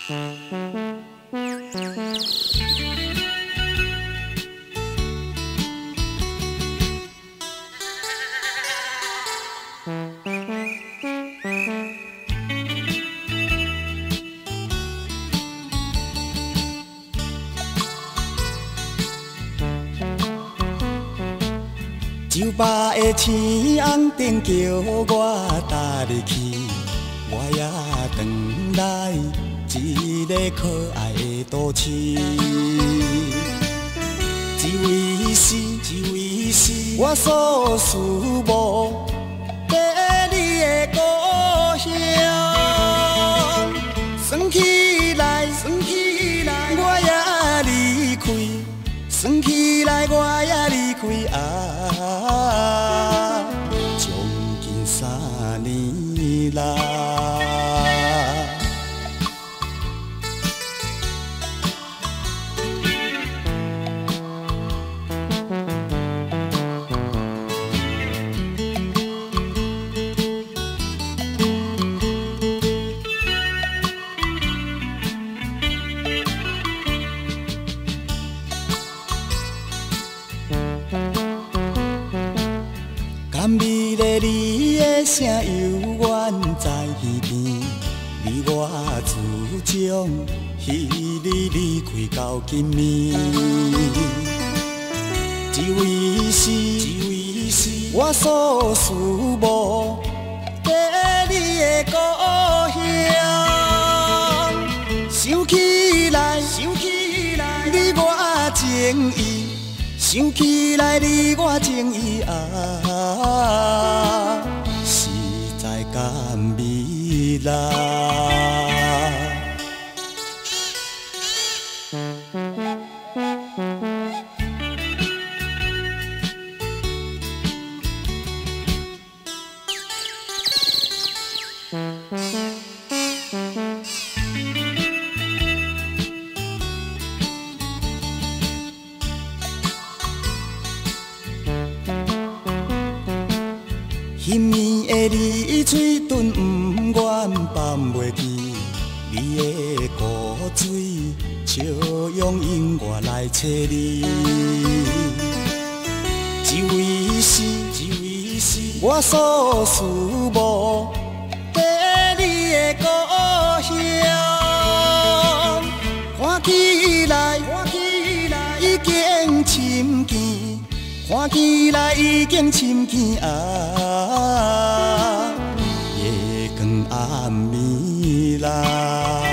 酒吧的青红灯叫我踏入去，我也回来一个可爱的都市。一位是我所思慕在你的故乡。算起来，我也离开。算起来，我也离开啊，将近3年啦。甘美丽你的声犹原在耳边，你我自从彼日离开到今暝。一位是我所思慕在你的故乡。想起来，你我情意。想起来你我情意啊，实在甘美啦。迄暝的你嘴唇不愿放袂记，你的古水笑容引我来找你。一位是我所思慕在你的故乡。看起来已经深见。看起来已经深见啊，夜光暗暝啦。